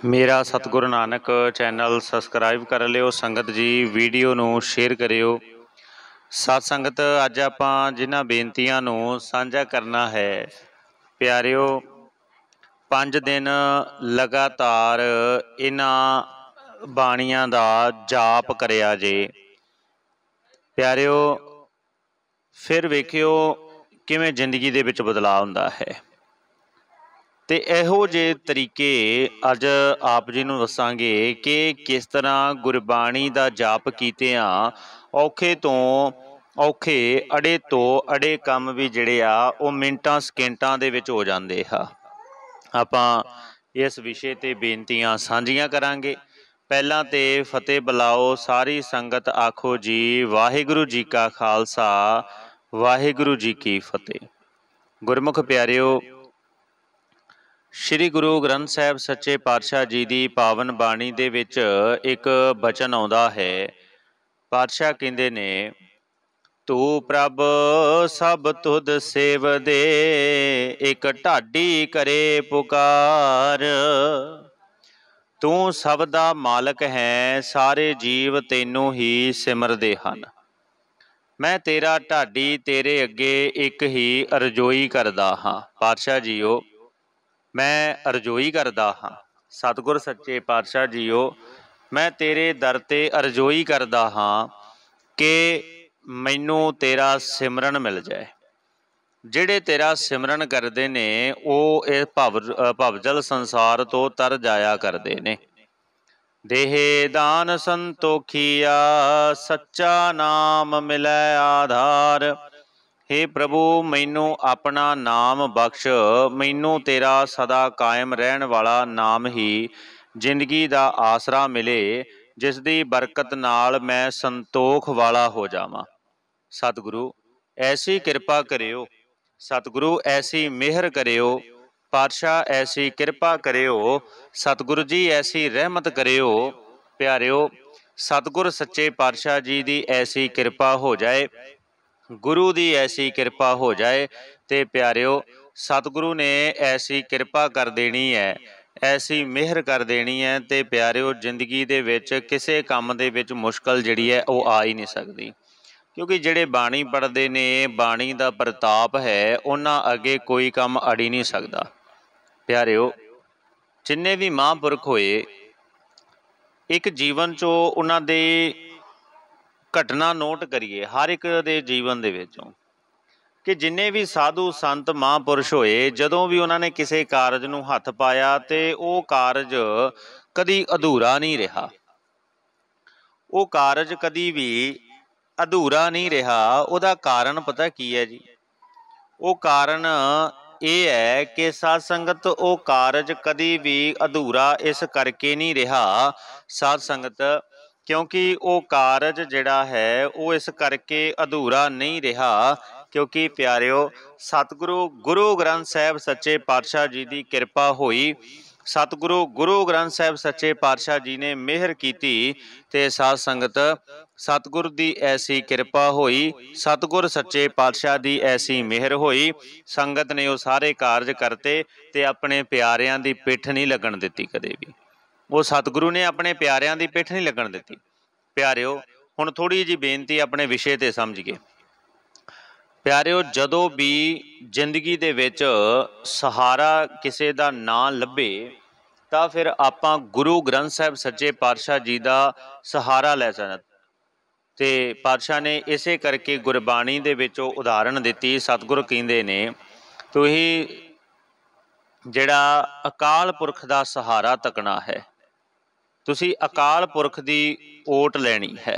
मेरा सतगुरु Nanak channel subscribe कर लियो। संगत जी वीडियो नूं शेयर करियो। सत संगत अज आपां जिन्हां बेनतियां नूं साझा करना है प्यारिओ, 5 दिन लगातार इन्हां बाणियां दा जाप करिया जे प्यारिओ, फिर वेखियो किवें जिंदगी दे विच बदलाव हुंदा है। तो इहो जे तरीके अज आप जी नूं दसांगे कि किस तरह गुरबाणी दा जाप कीतिआं औखे तो औखे अड़े तो अड़े काम भी जिहड़े आ वो मिंटां सकिंटां दे विच हो जांदे आ। आपां इस विषय ते बेनतियां साझीआं करांगे। पहलां ते फतेह बुलाओ सारी संगत, आखो जी वाहिगुरू जी का खालसा वाहिगुरू जी की फतेह। गुरमुख प्यारिओ, श्री गुरु ग्रंथ साहिब सच्चे पातशाह जी की पावन बाणी दे विच एक बचन आउंदा है। पातशाह कहंदे ने, तू प्रभ सब तुध सेव दे, एक ढाडी करे पुकार। तू सब दा मालक है, सारे जीव तैनू ही सिमरदे हन। मैं तेरा ढाडी तेरे अगे एक ही अरजोई करदा हां। पातशाह जीओ, मैं अरजोई करदा हाँ। सतगुर सच्चे पातशाह जीओ, मैं तेरे दर ते अरजोई करदा हाँ कि मैनू तेरा सिमरन मिल जाए। जिहड़े तेरा सिमरन करते ने वो इस भवजल संसार तो तर जाया करते ने। देहे दान संतोखिया, सच्चा नाम मिलै आधार। हे प्रभु, मैनू अपना नाम बख्श, मैनू तेरा सदा कायम रहन वाला नाम ही जिंदगी का आसरा मिले, जिस दी बरकत नाल मैं संतोख वाला हो जावां। सतगुरु ऐसी कृपा करियो, सतगुरु ऐसी मेहर करियो, पातशाह ऐसी कृपा करियो, सतगुरु जी ऐसी रहमत करियो। प्यारिओ, सतगुर सच्चे पातशाह जी की ऐसी कृपा हो जाए, गुरु की ऐसी कृपा हो जाए तो प्यारिओ सतगुरु ने ऐसी कृपा कर देनी है, ऐसी मेहर कर देनी है तो प्यारिओ जिंदगी दे विच किसी काम दे विच मुश्किल जिहड़ी है वो आ ही नहीं सकती। क्योंकि जिहड़े बाणी पढ़ते ने, बाणी का प्रताप है, उन्हां अगे कोई काम अड़ी नहीं सकता। प्यारिओ, जिन्ने भी महापुरख होए एक जीवन चो उन्हां दे घटना नोट करिए हर एक दे जीवन दे विचों कि जिन्ने भी साधु संत महापुरुष होए, जदों भी उन्होंने किसी कारज नूं हथ पाया तो वह कारज कदी अधूरा नहीं रहा। वो कारज कदी भी अधूरा नहीं रहा। उहदा कारण पता की है जी? वो कारण ये है कि साध संगत वो कारज कदी भी अधूरा इस करके नहीं रहा साध संगत, क्योंकि वो कारज जिहड़ा है वो इस करके अधूरा नहीं रहा क्योंकि प्यारिओ सतगुरु गुरु ग्रंथ साहिब सच्चे पातशाह जी की कृपा हुई। सतगुरु गुरु ग्रंथ साहिब सच्चे पातशाह जी ने मेहर की ते साध संगत सतगुर की ऐसी कृपा हुई, सतगुर सच्चे पातशाह की ऐसी मेहर हुई, संगत ने वो सारे कारज करते ते अपने प्यारियां की पिठ नहीं लगन दिती। कदे भी वो सतगुरु ने अपने प्यारियां की पिठ नहीं लगन दिती। प्यारिओ, हुण थोड़ी जी बेनती अपने विषय ते समझिए। प्यारिओ, जदों भी जिंदगी दे विच सहारा किसी का ना लभे तां फिर आपां गुरु ग्रंथ साहिब सच्चे पातशाह जी का सहारा लै सकते। ते पातशाह ने इसे करके गुरबाणी दे विच उदाहरण दिती। सतगुर कहंदे ने, तुही जिहड़ा अकाल पुरख का सहारा तकना है, तुसी अकाल पुरख की ओट लैनी है,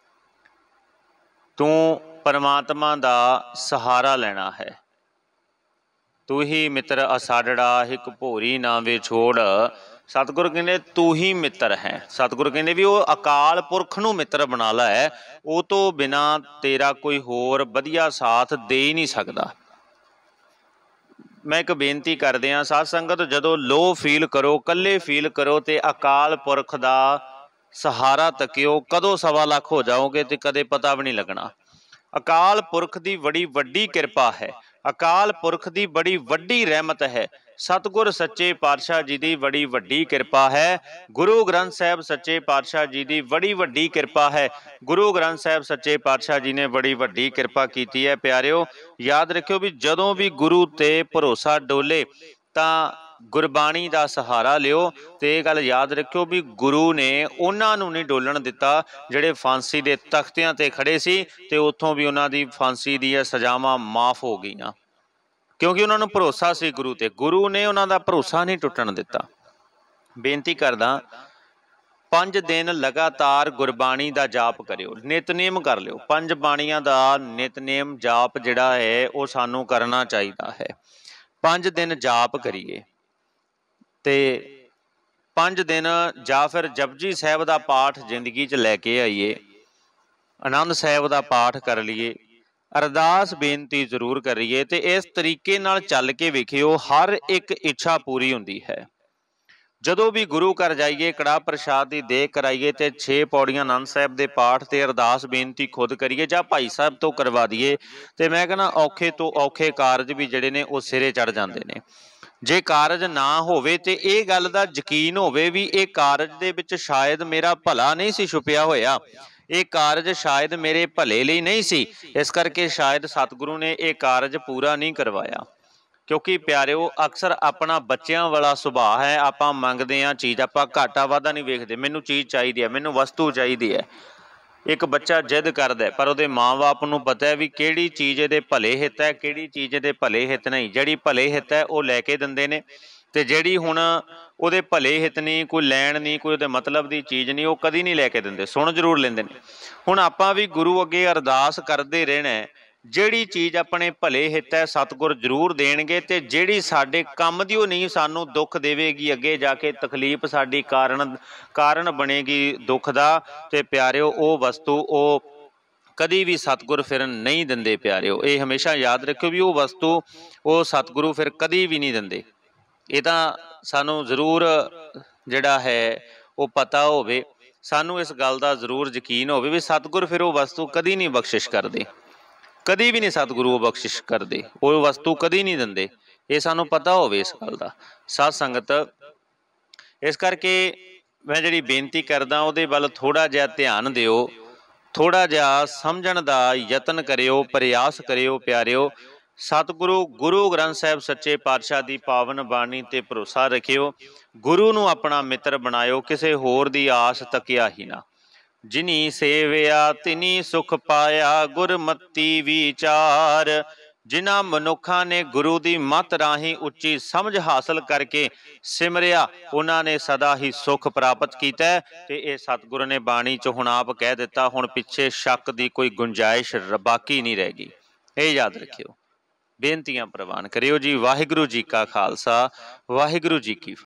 तू परमात्मा का सहारा लेना है। तू ही मित्र असाडड़ा हिक भोरी ना विछोड़। सतगुर कहते तू ही मित्र है। सतगुर कहते भी वो अकाल पुरख नूं मित्र बना लै, वो तो बिना तेरा कोई होर वधिया साथ दे ही नहीं सकता। मैं एक बेनती कर दियाँ साध संगत, जदों लो फील करो, कल्ले फील करो तो अकाल पुरख का सहारा तकियो। कदों 1.25 लाख हो जाओगे तो कदे पता भी नहीं लगना। अकाल पुरख की बड़ी वड्डी कृपा है, अकाल पुरख की बड़ी वड्डी रहमत है ਸਤਿਗੁਰ ਸੱਚੇ ਪਾਤਸ਼ਾਹ ਜੀ ਦੀ ਬੜੀ ਵੱਡੀ ਕਿਰਪਾ ਹੈ। ਗੁਰੂ ਗ੍ਰੰਥ ਸਾਹਿਬ ਸੱਚੇ ਪਾਤਸ਼ਾਹ ਜੀ ਦੀ ਬੜੀ ਵੱਡੀ ਕਿਰਪਾ ਹੈ। ਗੁਰੂ ਗ੍ਰੰਥ ਸਾਹਿਬ ਸੱਚੇ ਪਾਤਸ਼ਾਹ ਜੀ ਨੇ ਬੜੀ ਵੱਡੀ ਕਿਰਪਾ ਕੀਤੀ ਹੈ। ਪਿਆਰਿਓ, ਯਾਦ ਰੱਖਿਓ ਵੀ ਜਦੋਂ ਵੀ ਗੁਰੂ ਤੇ ਭਰੋਸਾ ਡੋਲੇ ਤਾਂ ਗੁਰਬਾਣੀ ਦਾ ਸਹਾਰਾ ਲਿਓ। ਤੇ ਇਹ ਗੱਲ ਯਾਦ ਰੱਖਿਓ ਵੀ ਗੁਰੂ ਨੇ ਉਹਨਾਂ ਨੂੰ ਨਹੀਂ ਡੋਲਣ ਦਿੱਤਾ ਜਿਹੜੇ ਫਾਂਸੀ ਦੇ ਤਖਤਿਆਂ ਤੇ ਖੜੇ ਸੀ ਤੇ ਉੱਥੋਂ ਵੀ ਉਹਨਾਂ ਦੀ ਫਾਂਸੀ ਦੀਆਂ ਸਜ਼ਾਵਾਂ ਮਾਫ ਹੋ ਗਈਆਂ, ਕਿਉਂਕਿ ਉਹਨਾਂ ਨੂੰ ਭਰੋਸਾ ਸੀ ਗੁਰੂ ਤੇ। ਗੁਰੂ ਨੇ ਉਹਨਾਂ ਦਾ ਭਰੋਸਾ ਨਹੀਂ ਟੁੱਟਣ ਦਿੱਤਾ। ਬੇਨਤੀ ਕਰਦਾ, 5 ਦਿਨ ਲਗਾਤਾਰ ਗੁਰਬਾਣੀ ਦਾ ਜਾਪ ਕਰਿਓ, ਨਿਤਨੇਮ ਕਰ ਲਿਓ। 5 ਬਾਣੀਆਂ ਦਾ ਨਿਤਨੇਮ ਜਾਪ ਜਿਹੜਾ ਹੈ ਉਹ ਸਾਨੂੰ ਕਰਨਾ ਚਾਹੀਦਾ ਹੈ। 5 ਦਿਨ ਜਾਪ ਕਰੀਏ ਤੇ 5 ਦਿਨ ਜਾਂ ਫਿਰ ਜਪਜੀ ਸਾਹਿਬ ਦਾ ਪਾਠ ਜ਼ਿੰਦਗੀ 'ਚ ਲੈ ਕੇ ਆਈਏ, ਆਨੰਦ ਸਾਹਿਬ ਦਾ ਪਾਠ ਕਰ ਲਈਏ, ਅਰਦਾਸ ਬੇਨਤੀ ਜ਼ਰੂਰ ਕਰੀਏ ਤੇ ਇਸ ਤਰੀਕੇ ਨਾਲ ਚੱਲ ਕੇ ਵੇਖਿਓ, ਹਰ ਇੱਕ ਇੱਛਾ ਪੂਰੀ ਹੁੰਦੀ ਹੈ। ਜਦੋਂ ਵੀ ਗੁਰੂ ਘਰ ਜਾਈਏ, ਕੜਾਹ ਪ੍ਰਸ਼ਾਦ ਦੀ ਦੇਗ ਕਰਾਈਏ ਤੇ 6 ਪੌੜੀਆਂ ਆਨੰਦ ਸਾਹਿਬ ਦੇ ਪਾਠ ਤੇ ਅਰਦਾਸ ਬੇਨਤੀ ਖੁਦ ਕਰੀਏ ਜਾਂ ਭਾਈ ਸਾਹਿਬ ਤੋਂ ਕਰਵਾ ਦਈਏ ਤੇ ਮੈਂ ਕਹਿੰਦਾ ਔਖੇ ਤੋਂ ਔਖੇ ਕਾਰਜ ਵੀ ਜਿਹੜੇ ਨੇ ਉਹ ਸਿਰੇ ਚੜ ਜਾਂਦੇ ਨੇ। ਜੇ ਕਾਰਜ ਨਾ ਹੋਵੇ ਤੇ ਇਹ ਗੱਲ ਦਾ ਯਕੀਨ ਹੋਵੇ ਵੀ ਇਹ ਕਾਰਜ ਦੇ ਵਿੱਚ ਸ਼ਾਇਦ ਮੇਰਾ ਭਲਾ ਨਹੀਂ ਸੀ ਛੁਪਿਆ ਹੋਇਆ, ਇਹ ਕਾਰਜ ਸ਼ਾਇਦ ਮੇਰੇ ਭਲੇ ਲਈ ਨਹੀਂ ਸੀ, ਇਸ ਕਰਕੇ ਸ਼ਾਇਦ ਸਤਿਗੁਰੂ ਨੇ ਇਹ ਕਾਰਜ ਪੂਰਾ ਨਹੀਂ ਕਰਵਾਇਆ। ਕਿਉਂਕਿ ਪਿਆਰਿਓ, ਅਕਸਰ ਆਪਣਾ ਬੱਚਿਆਂ ਵਾਲਾ ਸੁਭਾਅ ਹੈ, ਆਪਾਂ ਮੰਗਦੇ ਹਾਂ ਚੀਜ਼, ਆਪਾਂ ਘਾਟਾ ਵਾਧਾ ਨਹੀਂ ਵੇਖਦੇ। ਮੈਨੂੰ ਚੀਜ਼ ਚਾਹੀਦੀ ਹੈ, ਮੈਨੂੰ ਵਸਤੂ ਚਾਹੀਦੀ ਹੈ। ਇੱਕ ਬੱਚਾ ਜਿੱਦ ਕਰਦਾ ਪਰ ਉਹਦੇ ਮਾਂ-ਬਾਪ ਨੂੰ ਪਤਾ ਹੈ ਵੀ ਕਿਹੜੀ ਚੀਜ਼ ਇਹਦੇ ਭਲੇ ਹਿੱਤ ਹੈ, ਕਿਹੜੀ ਚੀਜ਼ ਇਹਦੇ ਭਲੇ ਹਿੱਤ ਨਹੀਂ। ਜਿਹੜੀ ਭਲੇ ਹਿੱਤ ਹੈ ਉਹ ਲੈ ਕੇ ਦਿੰਦੇ ਨੇ ਤੇ ਜਿਹੜੀ ਹੁਣ ਉਹਦੇ ਭਲੇ ਹਿੱਤ ਨਹੀਂ, ਕੋਈ ਲੈਣ ਨਹੀਂ, ਕੋਈ ਉਹਦੇ ਮਤਲਬ ਦੀ ਚੀਜ਼ ਨਹੀਂ, ਉਹ ਕਦੀ ਨਹੀਂ ਲੈ ਕੇ ਦਿੰਦੇ, ਸੁਣ ਜ਼ਰੂਰ ਲੈਂਦੇ ਨੇ। ਹੁਣ ਆਪਾਂ ਵੀ ਗੁਰੂ ਅੱਗੇ ਅਰਦਾਸ ਕਰਦੇ ਰਹਿਣਾ, ਜਿਹੜੀ ਚੀਜ਼ ਆਪਣੇ ਭਲੇ ਹਿੱਤ ਹੈ ਸਤਿਗੁਰ ਜ਼ਰੂਰ ਦੇਣਗੇ ਤੇ ਜਿਹੜੀ ਸਾਡੇ ਕੰਮ ਦੀ ਉਹ ਨਹੀਂ, ਸਾਨੂੰ ਦੁੱਖ ਦੇਵੇਗੀ, ਅੱਗੇ ਜਾ ਕੇ ਤਕਲੀਫ ਸਾਡੀ ਕਾਰਨ ਬਣੇਗੀ ਦੁੱਖ ਦਾ, ਤੇ ਪਿਆਰਿਓ ਉਹ ਵਸਤੂ ਉਹ ਕਦੀ ਵੀ ਸਤਿਗੁਰ ਫਿਰ ਨਹੀਂ ਦਿੰਦੇ। ਪਿਆਰਿਓ, ਇਹ ਹਮੇਸ਼ਾ ਯਾਦ ਰੱਖਿਓ ਵੀ ਉਹ ਵਸਤੂ ਉਹ ਸਤਿਗੁਰੂ ਫਿਰ ਕਦੀ ਵੀ ਨਹੀਂ ਦਿੰਦੇ। ਇਹ ਤਾਂ ਸਾਨੂੰ ਜ਼ਰੂਰ ਜਿਹੜਾ ਹੈ ਉਹ ਪਤਾ ਹੋਵੇ, ਸਾਨੂੰ ਇਸ ਗੱਲ ਦਾ ਜ਼ਰੂਰ ਯਕੀਨ ਹੋਵੇ ਵੀ ਸਤਿਗੁਰ ਫਿਰ ਉਹ ਵਸਤੂ ਕਦੀ ਨਹੀਂ ਬਖਸ਼ਿਸ਼ ਕਰਦੇ, ਕਦੀ ਵੀ ਨਹੀਂ ਸਤਿਗੁਰੂ ਉਹ ਬਖਸ਼ਿਸ਼ ਕਰਦੇ, ਉਹ ਵਸਤੂ ਕਦੀ ਨਹੀਂ ਦਿੰਦੇ। ਇਹ ਸਾਨੂੰ ਪਤਾ ਹੋਵੇ ਇਸ ਗੱਲ ਦਾ। ਸਾਧ ਸੰਗਤ, ਇਸ ਕਰਕੇ ਮੈਂ ਜਿਹੜੀ ਬੇਨਤੀ ਕਰਦਾ ਉਹਦੇ ਵੱਲ ਥੋੜ੍ਹਾ ਜਿਹਾ ਧਿਆਨ ਦਿਓ, ਥੋੜ੍ਹਾ ਜਿਹਾ ਸਮਝਣ ਦਾ ਯਤਨ ਕਰਿਓ, ਪ੍ਰਯਾਸ ਕਰਿਓ। ਪਿਆਰਿਓ, ਸਤਿਗੁਰੂ ਗੁਰੂ ਗ੍ਰੰਥ ਸਾਹਿਬ ਸੱਚੇ ਪਾਤਸ਼ਾਹ ਦੀ ਪਾਵਨ ਬਾਣੀ ਤੇ ਭਰੋਸਾ ਰੱਖਿਓ, ਗੁਰੂ ਨੂੰ ਆਪਣਾ ਮਿੱਤਰ ਬਣਾਇਓ, ਕਿਸੇ ਹੋਰ ਦੀ ਆਸ ਤੱਕਿਆ ਹੀ ਨਾ। ਜਿਨੀ ਸੇਵਿਆ ਤਿਨੀ ਸੁਖ ਪਾਇਆ, ਗੁਰਮਤੀ ਵਿਚਾਰ। ਜਿਨ੍ਹਾਂ ਮਨੁੱਖਾਂ ਨੇ ਗੁਰੂ ਦੀ ਮੱਤ ਰਾਹੀਂ ਉੱਚੀ ਸਮਝ ਹਾਸਲ ਕਰਕੇ ਸਿਮਰਿਆ, ਉਹਨਾਂ ਨੇ ਸਦਾ ਹੀ ਸੁਖ ਪ੍ਰਾਪਤ ਕੀਤਾ। ਤੇ ਇਹ ਸਤਿਗੁਰੂ ਨੇ ਬਾਣੀ 'ਚ ਹੁਣ ਆਪ ਕਹਿ ਦਿੱਤਾ, ਹੁਣ ਪਿੱਛੇ ਸ਼ੱਕ ਦੀ ਕੋਈ ਗੁੰਜਾਇਸ਼ ਬਾਕੀ ਨਹੀਂ ਰਹਿ ਗਈ। ਇਹ ਯਾਦ ਰੱਖਿਓ। ਬੇਨਤੀਆਂ ਪ੍ਰਵਾਨ ਕਰਿਓ ਜੀ। ਵਾਹਿਗੁਰੂ ਜੀ ਕਾ ਖਾਲਸਾ, ਵਾਹਿਗੁਰੂ ਜੀ ਕੀ